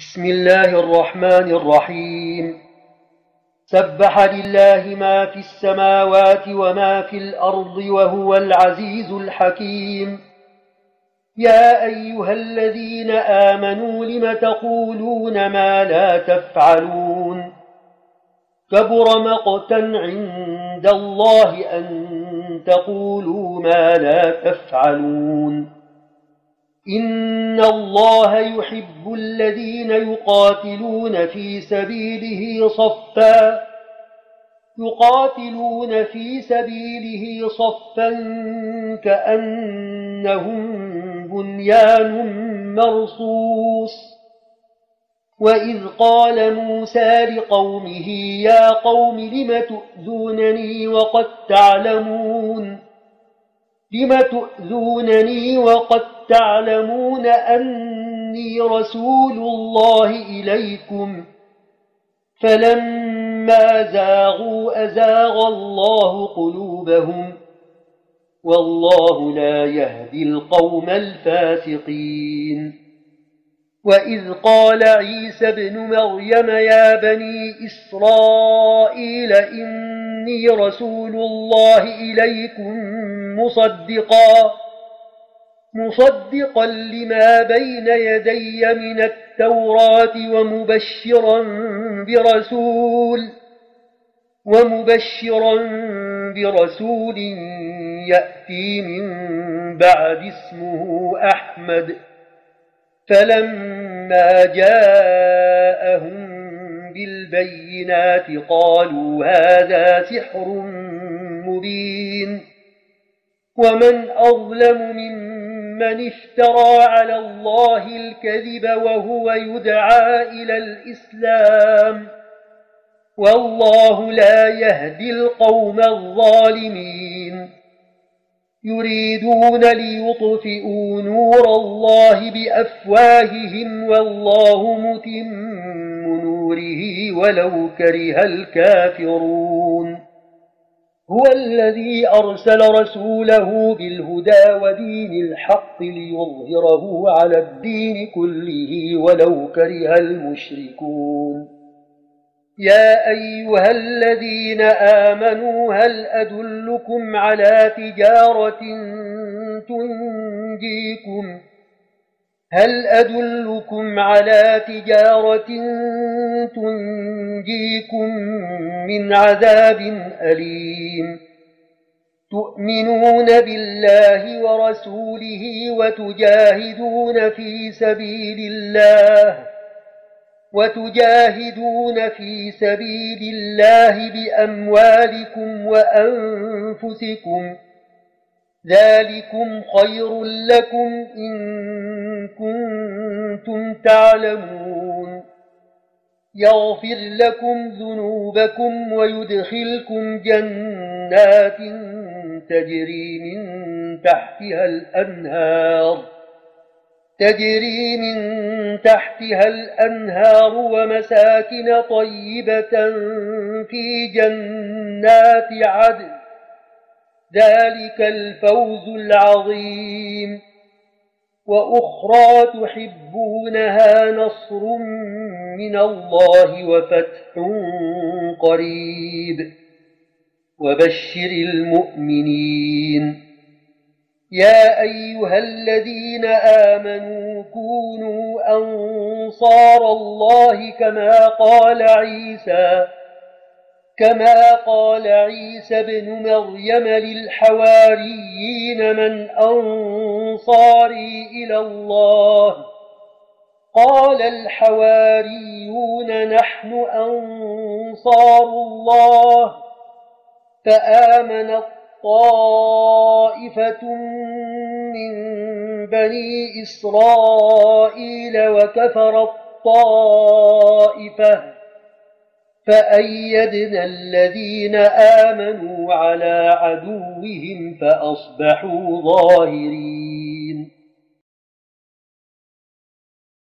بسم الله الرحمن الرحيم. سبح لله ما في السماوات وما في الأرض وهو العزيز الحكيم. يا أيها الذين آمنوا لم تقولون ما لا تفعلون؟ كبر مقتا عند الله أن تقولوا ما لا تفعلون. إن الله يحب الذين يقاتلون في سبيله صفا كأنهم بنيان مرصوص. وإذ قال موسى لقومه يا قوم لم تؤذونني وقد تعلمون أني رسول الله إليكم؟ فلما زاغوا أزاغ الله قلوبهم والله لا يهدي القوم الفاسقين. وإذ قال عيسى ابن مريم يا بني إسرائيل إني رسول الله إليكم مصدقا لما بين يدي من التوراة ومبشرا برسول يأتي من بعد اسمه أحمد. فلما جاءهم بالبينات قالوا هذا سحر مبين. ومن أظلم ممن افترى على الله الكذب وهو يدعى إلى الإسلام والله لا يهدي القوم الظالمين. يريدون ليطفئوا نور الله بأفواههم والله متم نوره ولو كره الكافرون. هو الذي أرسل رسوله بالهدى ودين الحق ليظهره على الدين كله ولو كره المشركون. يا أيها الذين آمنوا هل أدلكم على تجارة تنجيكم من عذاب أليم؟ تؤمنون بالله ورسوله وتجاهدون في سبيل الله بأموالكم وأنفسكم، ذلكم خير لكم إن كنتم تعلمون. يغفر لكم ذنوبكم ويدخلكم جنات تجري من تحتها الأنهار ومساكن طيبة في جنات عدن، ذلك الفوز العظيم. وأخرى تحبونها نصر من الله وفتح قريب وبشر المؤمنين. يا أيها الذين آمنوا كونوا أنصار الله كما قال عيسى ابن مريم للحواريين من أنصاري إلى الله؟ قال الحواريون نحن أنصار الله. فآمنت طائفة من بني إسرائيل وكفرت طائفة فأيدنا الذين آمنوا على عدوهم فأصبحوا ظاهرين.